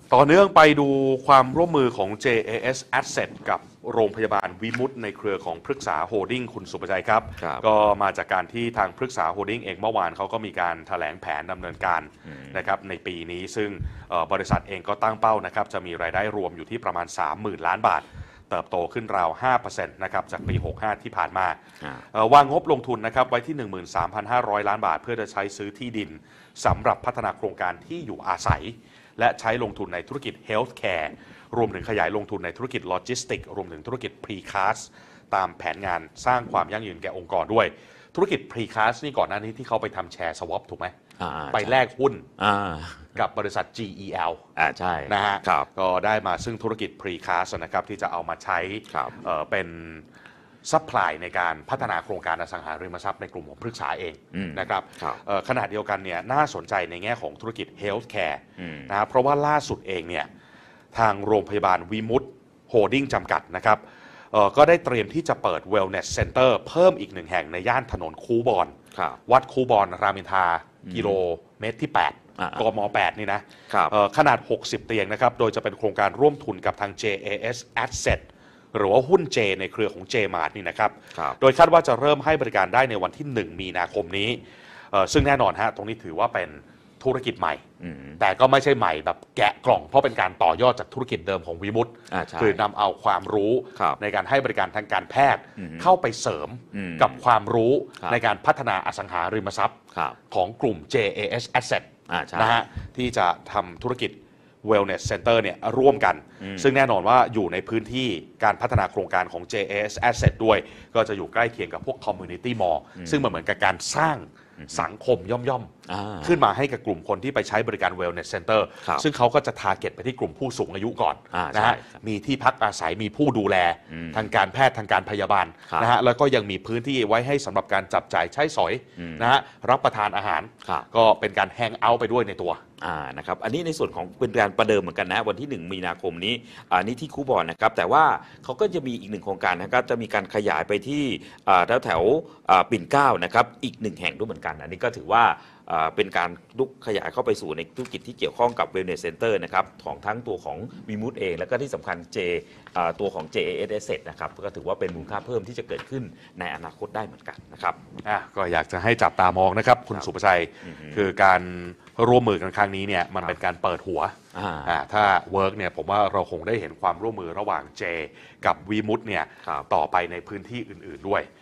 ต่อเนื่องไปดูความร่วมมือของ JAS Asset กับโรงพยาบาลวิมุตในเครือของพฤกษาโฮลดิ้งคุณสุประชัยครับก็มาจากการที่ทางพฤกษาโฮลดิ้งเองเมื่อวานเขาก็มีการแถลงแผนดำเนินการนะครับในปีนี้ซึ่งบริษัทเองก็ตั้งเป้านะครับจะมีรายได้รวมอยู่ที่ประมาณ 30,000 ล้านบาทเติบโตขึ้นราว 5% นะครับจากปี 65 ที่ผ่านมาวางงบลงทุนนะครับไว้ที่ 13,500 ล้านบาทเพื่อจะใช้ซื้อที่ดินสำหรับพัฒนาโครงการที่อยู่อาศัยและใช้ลงทุนในธุรกิจ Healthcare รวมถึงขยายลงทุนในธุรกิจโลจิสติกรวมถึงธุรกิจ Precast ตามแผนงานสร้างความยั่งยืนแก่องค์กรด้วยธุรกิจ Precast นี่ก่อนหน้านี้ที่เขาไปทำแชร์ swap ถูกไหมไปแลกหุ้นกับบริษัท GEL ใช่นะฮะก็ได้มาซึ่งธุรกิจ Precast นะครับที่จะเอามาใช้เป็นซัพพลายในการพัฒนาโครงการอสังหาริมทรัพย์ในกลุ่มของพฤกษาเองนะครับขณะเดียวกันเนี่ยน่าสนใจในแง่ของธุรกิจ Healthcare นะเพราะว่าล่าสุดเองเนี่ยทางโรงพยาบาลวิมุตโฮลดิ้งจำกัดนะครับก็ได้เตรียมที่จะเปิด Wellness Center เพิ่มอีกหนึ่งแห่งในย่านถนนคูบอนวัดคูบอนรามอินทรากิโลเมตรที่8กม8นี่นะขนาด60เตียงนะครับโดยจะเป็นโครงการร่วมทุนกับทาง JAS Assetหรือว่าหุ้น J ในเครือของ J-Mart นี่นะครับโดยคาดว่าจะเริ่มให้บริการได้ในวันที่1มีนาคมนี้ซึ่งแน่นอนฮะตรงนี้ถือว่าเป็นธุรกิจใหม่แต่ก็ไม่ใช่ใหม่แบบแกะกล่องเพราะเป็นการต่อยอดจากธุรกิจเดิมของวิมุตคือนำเอาความรู้ในการให้บริการทางการแพทย์เข้าไปเสริมกับความรู้ในการพัฒนาอสังหาริมทรัพย์ของกลุ่ม JAS Asset นะฮะที่จะทำธุรกิจWellness Center เนี่ยร่วมกันซึ่งแน่นอนว่าอยู่ในพื้นที่การพัฒนาโครงการของ JAS Asset ด้วยก็จะอยู่ใกล้เคียงกับพวก Community Mall ซึ่งมันเหมือนกับการสร้างสังคมย่อมๆขึ้นมาให้กับกลุ่มคนที่ไปใช้บริการ Wellness Center ซึ่งเขาก็จะทาร์เก็ตไปที่กลุ่มผู้สูงอายุก่อนนะฮะมีที่พักอาศัยมีผู้ดูแลทางการแพทย์ทางการพยาบาลนะฮะแล้วก็ยังมีพื้นที่ไว้ให้สำหรับการจับจ่ายใช้สอยนะฮะรับประทานอาหารก็เป็นการแฮงเอาท์ไปด้วยในตัวนะครับอันนี้ในส่วนของเป็นการประเดิมเหมือนกันนะวันที่1มีนาคมนี้นี่ที่คูบอนนะครับแต่ว่าเขาก็จะมีอีกหนึ่งโครงการนะครับจะมีการขยายไปที่แถวปิ่นเกล้านะครับอีก1แห่งด้วยเหมือนกันอันนี้ก็ถือว่าเป็นการลุกขยายเข้าไปสู่ในธุรกิจที่เกี่ยวข้องกับ Wellness Center นะครับของทั้งตัวของวิมุตเองแล้วก็ที่สำคัญตัวของ JAS Asset นะครับก็ถือว่าเป็นมูลค่าเพิ่มที่จะเกิดขึ้นในอนาคตได้เหมือนกันนะครับก็อยากจะให้จับตามองนะครับคุณสุประชัยคือการร่วมมือกันครั้งนี้เนี่ยมันเป็นการเปิดหัวถ้าเวิร์กเนี่ยผมว่าเราคงได้เห็นความร่วมมือระหว่าง J กับวิมุตเนี่ยต่อไปในพื้นที่อื่นๆด้วย